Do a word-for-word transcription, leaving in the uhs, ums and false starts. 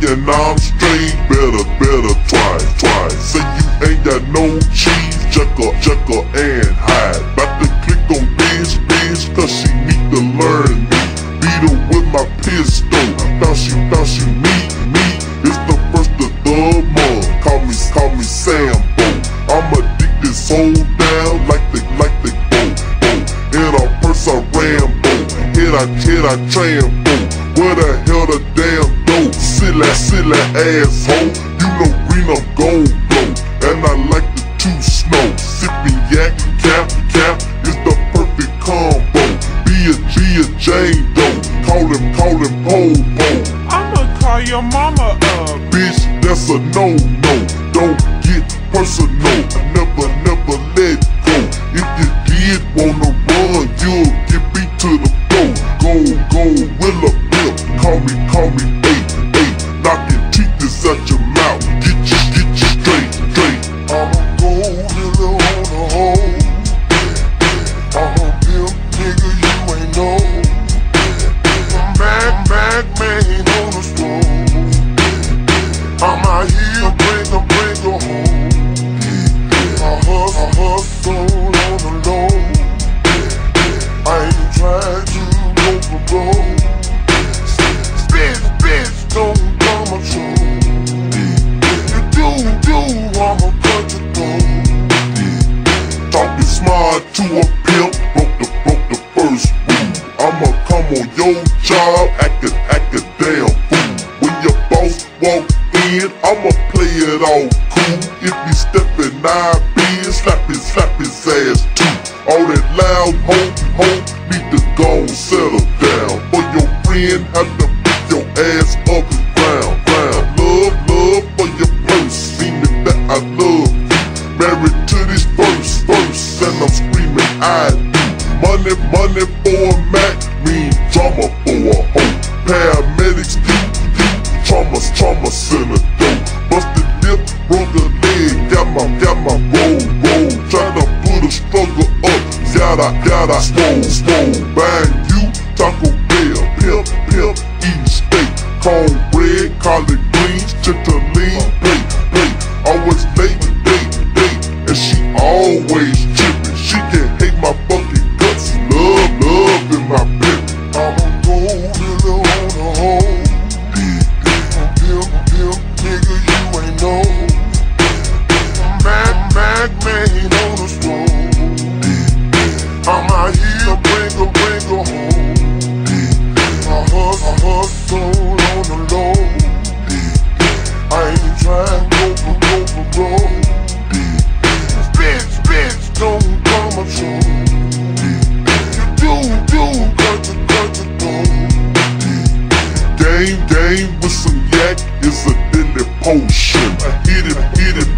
thinking I'm straight, better, better try, try. Say you ain't got no cheese, checker, checker and hide. Bout to click on bitch, bitch, cause she need to learn me. Beat her with my pistol, thought she, thought she need me. It's the first of the month, call me, call me Sambo. I'm addicted, sold down like the, like the go, go. In a purse I Rambo, hit I, hit I Trambo. Where the hell the damn dope? Silly, silly asshole. You know green I'm gold blow, and I like the two snow. Sipping yak, cap, cap, it's the perfect combo. Be a, be a Jane Doe, call him, call him Popo. I'ma call your mama up. Bitch, that's a no-no. Don't get personal, never, never let go. If you did wanna run, you'll get beat to the floor. Go, go, will a pimp, call me, call me eight, eight. Knocking teeth out your mouth, get you, get you straight, straight. I'ma go really on the hole. I'm a pimp, nigga, you ain't know. I'm back, back, man, on the stroll. I'm out here, bring her, bring her home. I hustle, I hustle on the low. I ain't trying to go for gold. Bitch, bitch, don't come a show. You do, do, I'ma cut your throat. Talking smart to a pimp, broke the, broke the first rule. I'ma come on your job, act a, act a damn fool. When your boss walk in, I'ma play it all cool. If he step in nine bins, slap his, slap his ass too. All that loud ho, ho, need to go and settle down. For your friend, have to pick your ass up and round, round. Love, love for your purse, meaning that I love you. Married to this verse, verse, and I'm screaming I do. Money, money for a Mac, mean drama for a hoe. Paramedics, you, you, trauma, trauma center though. Busted lip, broke a leg, got my, got my roll, roll. Tryna put a struggle up, yada, yada, swole, swole. Buying you, Taco Bell, pimp, pimp, eating steak. Cornbread, collard greens, chitterline, plate, plate. Always late, date, date, and she always trippin'. She can hate my fucking guts, love, love in my pimp. I'ma go really on the hole. I'm pimp, pimp, nigga, you ain't know. I'm back, back, man, on the stroll. I'm out here, bring her, bring her home. I hustle, I hustle on the low. I ain't trying to go for, go for gold. Bitch, bitch, don't come a show. You do, do, cut your, cut your throat. Game, game with some yak is a deadly potion. I hit it, hit it,